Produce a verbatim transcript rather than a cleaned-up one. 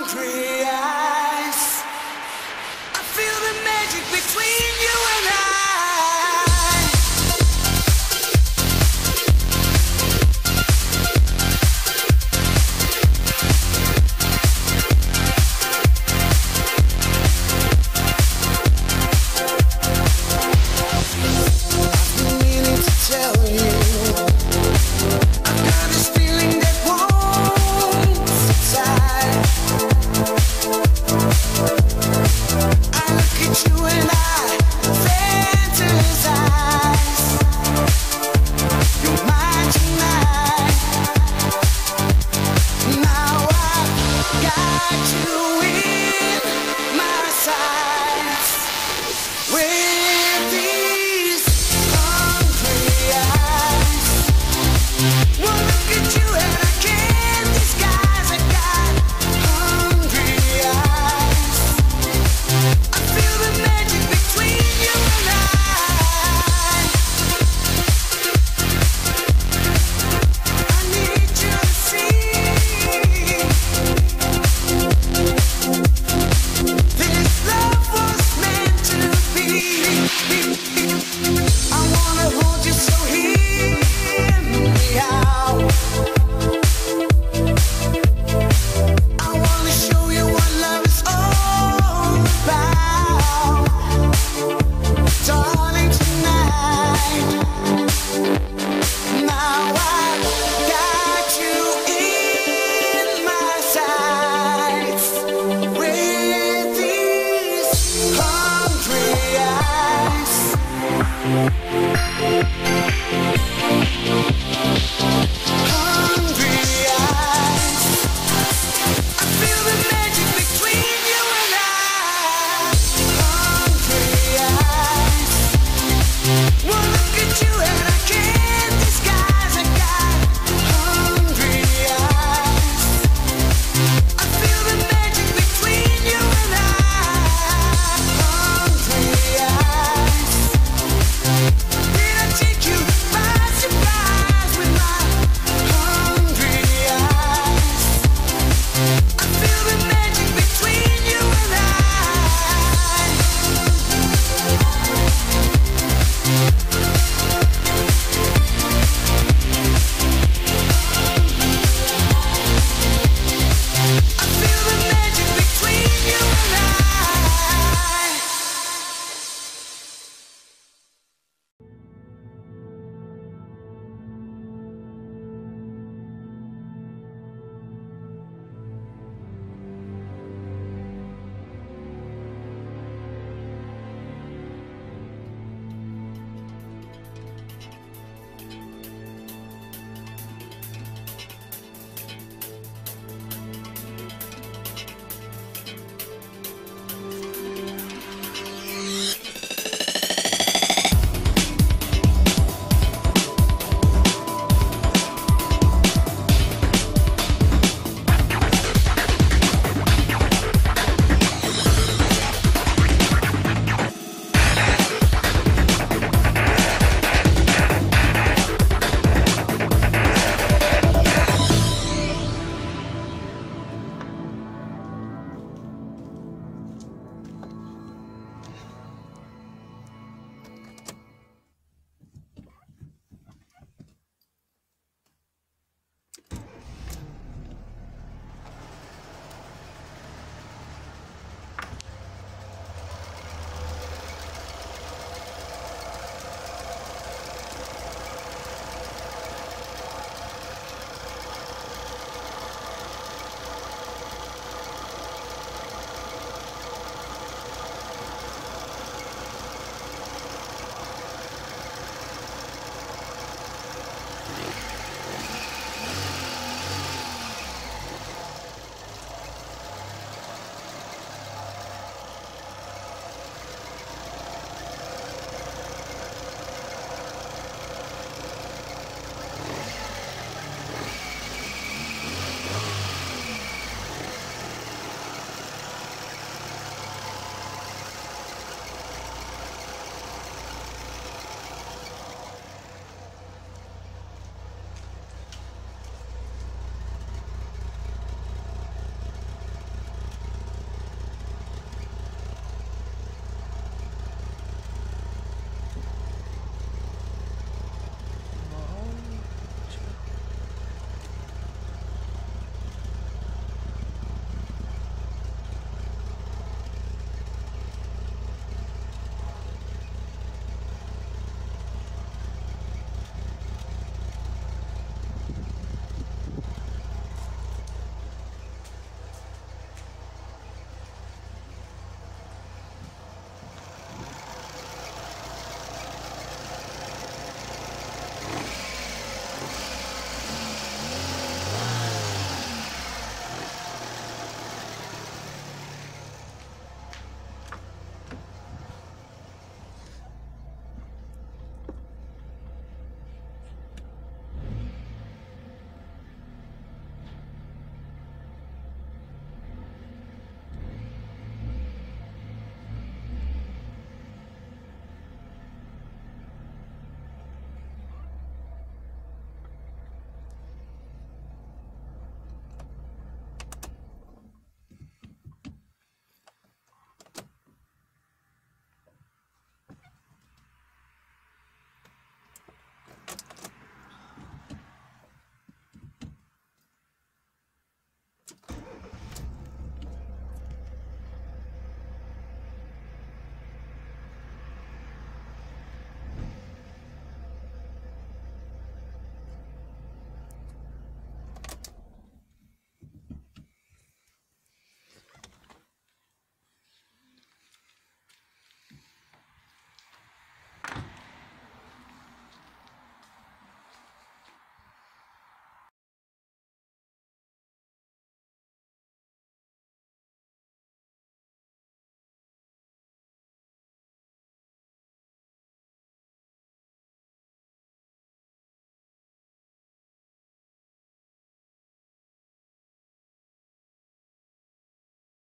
hungry eyes. I feel the magic between you and I. I've been meaning to tell you, I've got this feeling that won't subside. I look at you and I fantasize. You're mine tonight. Now I've got you in my sights. With these hungry eyes, well, look at you and I can't disguise. I got hungry eyes. I feel the magic between you and I. I need you to see this love was meant to be. I wanna hold you, so hear me out. I wanna show you what love is all about. Darling, tonight, now I've got you in my sights. With these hungry eyes.